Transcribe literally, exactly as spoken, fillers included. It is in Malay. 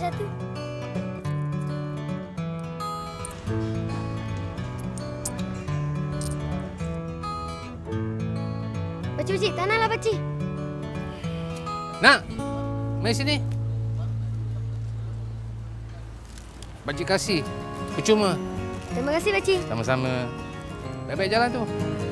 satu. Pakcik, pakcik. Tanahlah, pakcik. Nak, mari sini. Pakcik kasih. Percuma. Terima kasih, pakcik. Sama-sama. Baik-baik jalan tu.